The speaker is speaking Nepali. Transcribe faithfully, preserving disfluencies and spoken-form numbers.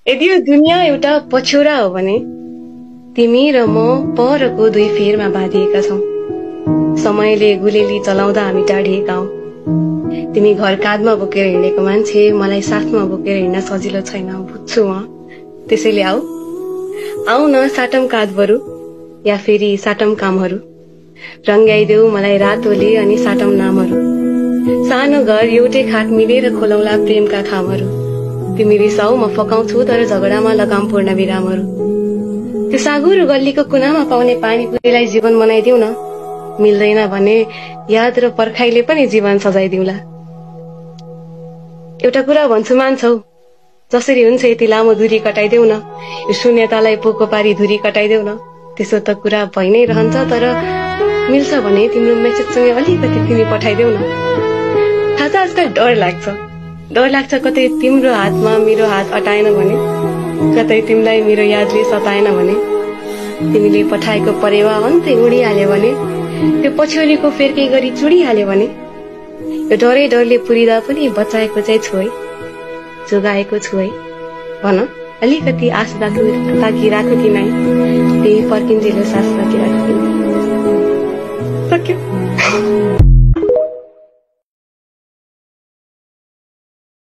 यदि यो दुनियाँ एउटा पछ्यौरा हो भने तिमी र म परको दुई फेरमा बाँधिएका छौं। समयले गुलेली चलाउँदा हामी टाढिएका हौं। तिमी घर काँधमा बोकेर हिँडेको मान्छे, मलाई साथमा बोकेर हिँड्न सजिलो छैन, बुझ्छु म। त्यसैले आऊ आऊ न साटम काँधबरु या फेरि साटम कामहरू। रंगाइदेऊ मलाई रातोले अनि साटम नामहरू। सानो घर एउटै खाट मिलेर खोलौला प्रेमका खामहरू। तिमी रिसाऊ म फकाउँछु तर झगडामा लगाम पूर्ण विरामहरू। त्यो साँगुरो गल्लीको कुनामा पाउने पानीपुरीलाई जीवन बनाइदेऊ न। मिल्दैन भने याद र पर्खाइले पनि जीवन सजाइदिउला। एउटा कुरा भन्छु मान्छौ, जसरी हुन्छ यति लामो दूरी कटाइदेऊ न। यो शून्यतालाई पोको पारी धुरी कटाइदेऊ न। त्यसो त कुरा भइ नै रहन्छ, तर मिल्छ भने तिम्रो मेसेजसँगै अलिकति तिमी पठाइदेऊ न। थाहा छ आजकल डर लाग्छ डर लाग्छ कतै तिम्रो हातमा मेरो हात अटाएन भने, कतै तिमीलाई मेरो यादले सताएन भने, तिमीले पठाएको परेवा अन्तै उडिहाल्यो भने, त्यो पछ्यौरीको फेर्कै गरी चुडिहाल्यो भने, यो डरै डरले पुरिदा पनि बचाएको चाहिँ छु है, जोगाएको छु है। भन अलिकति आश राखु ताकि राखु कि नै, त्यही पर्किन्जेलो सास राखिराखु कि नै। सक्यो।